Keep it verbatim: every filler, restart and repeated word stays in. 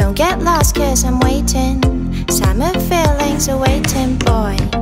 Don't get lost cause I'm waiting. Summer feelings are waiting, boy.